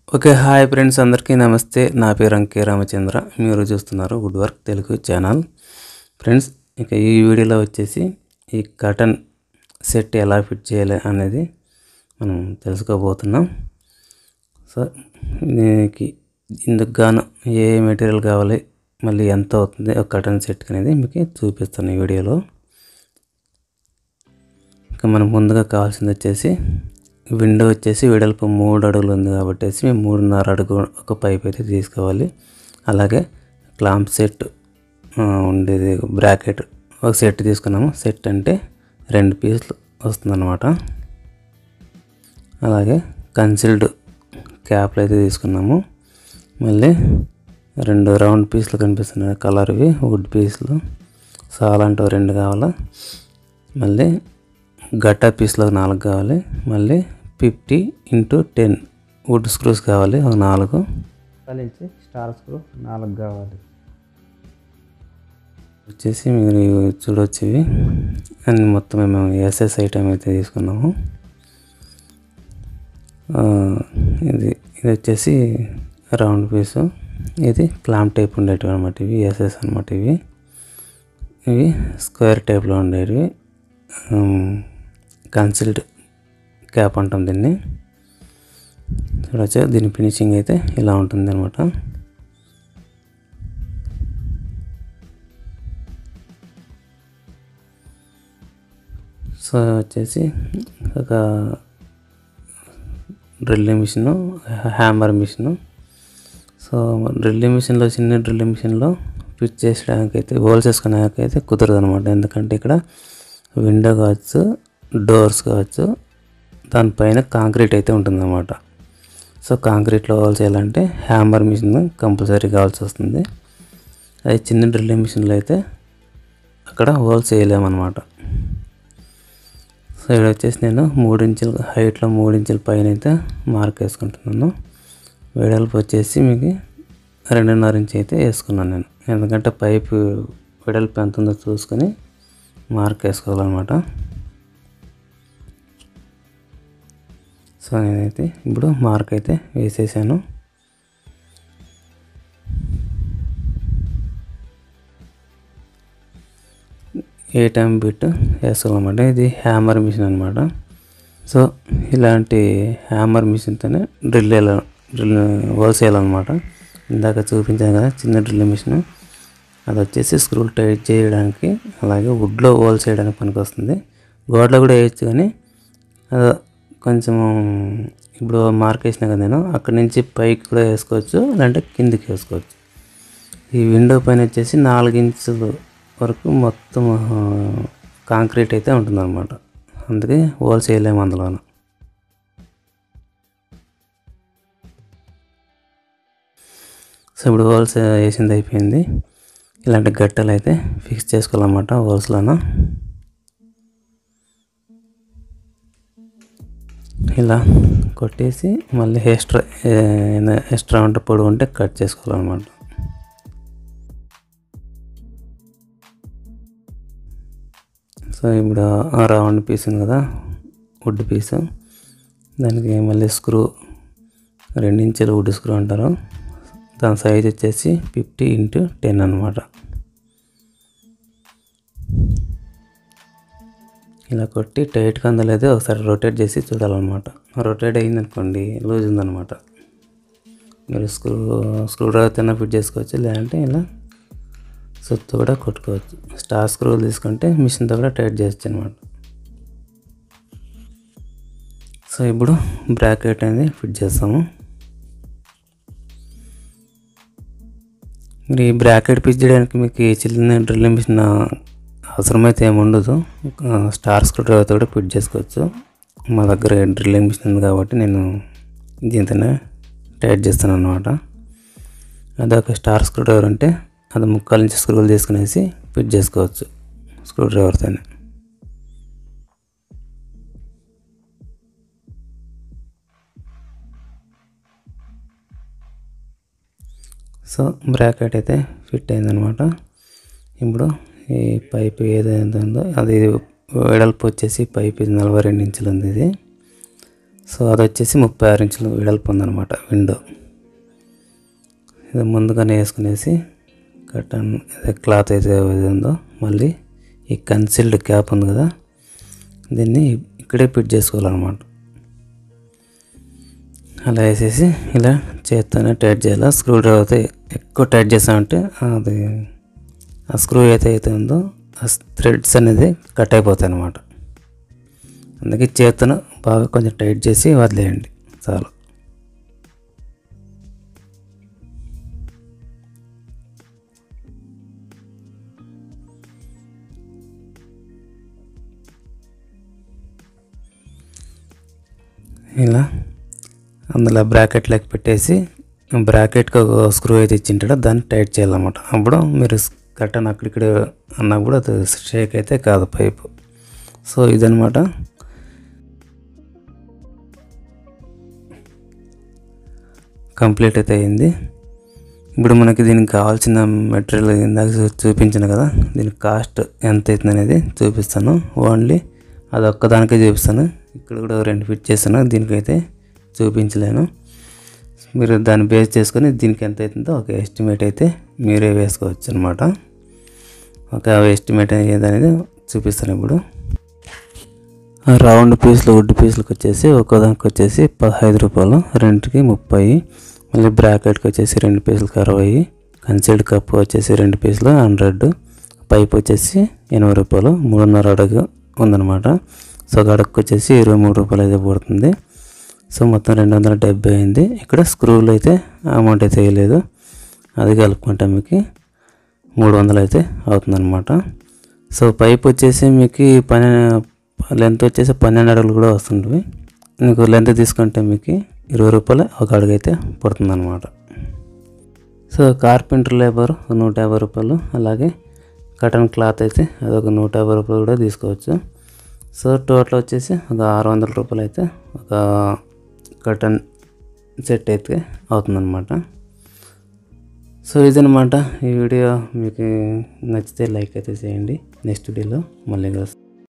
Okay hi friends అందరికీ నమస్తే. నా పేరు అంకే రామచంద్ర. మీరు చూస్తున్నారు wood work Telugu channel. Friends ఇక ఈ వీడియోలో వచ్చేసి ఈ కర్టన్ సెట్ ఎలా ఫిట్ చేయాలి అనేది మనం తెలుసుకోబోతున్నాం. సో దీనికి ఇందుకు గాను ఏ మెటీరియల్ కావాలి, మళ్ళీ ఎంత అవుతుంది ఒక కర్టన్ సెట్కి అనేది మీకు చూపిస్తాను ఈ వీడియోలో. ఇక మనం ముందుగా కావాల్సింది వచ్చేసి విండో వచ్చేసి వెడల్పు 3 అడుగులు ఉంది కాబట్టి మేము 3.5 అడుగు ఒక పైప్ అయితే తీసుకోవాలి. అలాగే క్లాంప్ సెట్ ఉండేది బ్రాకెట్ ఒక సెట్ తీసుకున్నాము. సెట్ అంటే 2 పీసులు వస్తుందన్నమాట. అలాగే కన్సిల్డ్ క్యాప్లు అయితే తీసుకున్నాము. మళ్ళీ 2 రౌండ్ పీసులు కనిపిస్తున్నాయి కలర్వి వుడ్ పీసులు. సాలంటో 2 కావాలా. మళ్ళీ గట్టా పీస్లో 4 కావాలి. మళ్ళీ 50x10 వుడ్ స్క్రూస్ కావాలి ఒక 4. కలిసి స్టార్ స్క్రూ 4 కావాలి. వచ్చేసి మీరు చూడవచ్చు ఇవి అన్ని మొత్తం మేము ఎస్ఎస్ ఐటమ్ అయితే తీసుకున్నాము. ఇది వచ్చేసి రౌండ్ పీసు, ఇది క్లాంప్ టైప్ ఉండేటివి అనమాట. ఇవి ఎస్ఎస్ అనమాట. ఇవి స్క్వేర్ టైప్లో ఉండేవి కన్సిల్డ్ క్యాప్ అంటాం దీన్ని. చూడవచ్చు దీని ఫినిషింగ్ అయితే ఇలా ఉంటుంది అనమాట. సో వచ్చేసి ఒక drilling machine, hammer machine. So drilling మిషన్లో చిన్న డ్రిల్లింగ్ మిషన్లో ఫిట్ చేసడానికైతే హోల్స్ వేసుకునేకైతే కుదరదు అనమాట. ఎందుకంటే ఇక్కడ విండో కావచ్చు, డోర్స్ కావచ్చు, దానిపైన కాంక్రీట్ అయితే ఉంటుందన్నమాట. సో కాంక్రీట్లో హోల్స్ చేయాలంటే హ్యామర్ మిషన్ కంపల్సరీ కావాల్సి వస్తుంది. అది చిన్న డ్రిల్లింగ్ మిషన్లో అయితే అక్కడ హోల్స్ వేయలేమన్నమాట. సో ఇక్కడ వచ్చేసి నేను 3 ఇంచుల హైట్లో 3 ఇంచుల పైన అయితే మార్క్ వేసుకుంటున్నాను. వెడల్పు వచ్చేసి మీకు 2.5 ఇంచ్ అయితే వేసుకున్నాను నేను. ఎందుకంటే పైపు వెడల్పు ఎంత ఉందో చూసుకొని మార్క్ వేసుకోవాలన్నమాట. సో నేనైతే ఇప్పుడు మార్క్ అయితే వేసేసాను. ఏ టైం బిట్ వేసుకోవాలన్నమాట. ఇది హ్యామర్ మిషన్ అనమాట. సో ఇలాంటి హ్యామర్ మిషన్తోనే డ్రిల్ హోల్స్ వేయాలన్నమాట. ఇందాక చూపించాను కదా చిన్న డ్రిల్ మిషన్, అది వచ్చేసి స్క్రూలు టైట్ చేయడానికి, అలాగే వుడ్లో హోల్స్ వేయడానికి పనికి వస్తుంది. గోడలో కూడా వేయచ్చు, కానీ అది కొంచెం ఇప్పుడు మార్క్ వేసినా కదా నేను, అక్కడి నుంచి పైకి కూడా వేసుకోవచ్చు, లేదంటే కిందికి వేసుకోవచ్చు. ఈ విండో పైన వచ్చేసి 4 ఇంచుల వరకు మొత్తం కాంక్రీట్ అయితే ఉంటుందన్నమాట. అందుకే హోల్స్ వేయలేము అందులో. సో ఇప్పుడు హోల్స్ వేసింది అయిపోయింది. ఇలాంటి గట్టలు అయితే ఫిక్స్ చేసుకోవాలన్నమాట హోల్స్లోన. ఇలా కొట్టేసి మళ్ళీ ఎక్స్ట్రా ఉంటే పొడవు ఉంటే కట్ చేసుకోవాలన్నమాట. సో ఇప్పుడు ఆ రౌండ్ పీస్ ఉంది కదా వుడ్ పీసు, దానికి మళ్ళీ స్క్రూ 2 ఇంచుల వుడ్ స్క్రూ అంటారు. దాని సైజ్ వచ్చేసి 50x10 అనమాట. ఇలా కొట్టి టైట్గా ఉందో లేదో ఒకసారి రొటేట్ చేసి చూడాలన్నమాట. రొటేట్ అయిందనుకోండి లూజ్ ఉందన్నమాట. మీరు స్క్రూ డ్రైవర్తో ఫిట్ చేసుకోవచ్చు, లేదంటే ఇలా సుత్తు కూడా కొట్టుకోవచ్చు. స్టార్ స్క్రూలు తీసుకుంటే మిషన్తో కూడా టైట్ చేయొచ్చు అనమాట. సో ఇప్పుడు బ్రాకెట్ అనేది ఫిట్ చేస్తాము. మీరు ఈ బ్రాకెట్ ఫిట్ చేయడానికి మీకు చిన్న డ్రిల్లింగ్ మిషన్ అవసరమైతే ఏమి ఉండదు. స్టార్ స్క్రూ డ్రైవర్తో కూడా ఫిట్ చేసుకోవచ్చు. మా దగ్గర డ్రిల్లింగ్ మిషన్ ఉంది కాబట్టి నేను దీంతోనే టైట్ చేస్తాను అన్నమాట. అదొక స్టార్ స్క్రూ డ్రైవర్ అంటే అది 3/4 ఇంచ్ స్క్రూలు తీసుకునేసి ఫిట్ చేసుకోవచ్చు స్క్రూ డ్రైవర్తోనే. సో బ్రాకెట్ అయితే ఫిట్ అయిందనమాట. ఇప్పుడు ఈ పైపు ఏదైతే ఉందో అది వెడల్పు వచ్చేసి పైపు 42 ఇంచులు ఉంది ఇది. సో అది వచ్చేసి 36 ఇంచులు వెడల్పు ఉందన్నమాట విండో. ఇది ముందుగానే వేసుకునేసి కర్టన్ క్లాత్ అయితే ఉందో మళ్ళీ ఈ కన్సీల్డ్ క్యాప్ ఉంది కదా, దీన్ని ఇక్కడే ఫిట్ చేసుకోవాలన్నమాట. అలా వేసేసి ఇలా చేత్తోనే టైట్ చేయాలి. స్క్రూ డ్రైవర్ అయితే ఎక్కువ టైట్ చేసామంటే అది ఆ స్క్రూ అయితే ఉందో ఆ థ్రెడ్స్ అనేది కట్ అయిపోతాయి అన్నమాట. అందుకే చేత్తను బాగా కొంచెం టైట్ చేసి వదిలేయండి చాలు. ఇలా అందులో బ్రాకెట్ లెక్క పెట్టేసి బ్రాకెట్కి ఒక స్క్రూ అయితే ఇచ్చింటాడో దాన్ని టైట్ చేయాలన్నమాట. అప్పుడు మీరు కర్టన్ అక్కడిక్కడ అన్నప్పుడు అది షేక్ అయితే కాదు పైపు. సో ఇదనమాట. కంప్లీట్ అయితే అయింది. ఇప్పుడు మనకి దీనికి కావాల్సిన మెటీరియల్ ఇందాక చూపించాను కదా, దీనికి కాస్ట్ ఎంత అవుతుంది అనేది చూపిస్తాను. ఓన్లీ అది ఒక్కదానికే చూపిస్తాను. ఇక్కడ కూడా 2 ఫిట్ చేస్తాను, దీనికైతే చూపించలేను. మీరు దాన్ని బేస్ చేసుకొని దీనికి ఎంత అవుతుందో ఒక ఎస్టిమేట్ అయితే మీరే వేసుకోవచ్చు అనమాట. ఒక ఎస్టిమేట్ అనేది చూపిస్తాను ఇప్పుడు. రౌండ్ పీసులు వుడ్ పీసులకు వచ్చేసి ఒక్కోదానికి వచ్చేసి 15 రూపాయలు, రెండుకి 30. మళ్ళీ బ్రాకెట్కి వచ్చేసి 2 పీసులకు 60. కన్సీల్డ్ కప్ వచ్చేసి 2 పీసులు 100. పైప్ వచ్చేసి 80 రూపాయలు, 3.5 అడుగు ఉందన్నమాట. సో ఒక అడుగుకి వచ్చేసి 23 రూపాయలు అయితే పడుతుంది. సో మొత్తం 270 అయింది. ఇక్కడ స్క్రూలు అయితే అమౌంట్ అయితే వేయలేదు, అది కలుపుకుంటే మీకు 300 అయితే అవుతుందన్నమాట. సో పైప్ వచ్చేసి మీకు లెంత్ వచ్చేసి 12 అడుగులు కూడా వస్తుంటుంది. మీకు లెంత్ తీసుకుంటే మీకు 20 రూపాయలు ఒక అడుగు అయితే పడుతుందన్నమాట. సో కార్పెంటర్ లేబర్ 150 రూపాయలు, అలాగే కటన్ క్లాత్ అయితే అదొక 150 రూపాయలు కూడా తీసుకోవచ్చు. సో టోటల్ వచ్చేసి ఒక 600 రూపాయలు అయితే ఒక కటన్ సెట్ అయితే అవుతుందన్నమాట. సో ఇదనమాట ఈ వీడియో. మీకు నచ్చితే లైక్ అయితే చేయండి. నెక్స్ట్ వీడియోలో మళ్ళీ కలుస్తాను.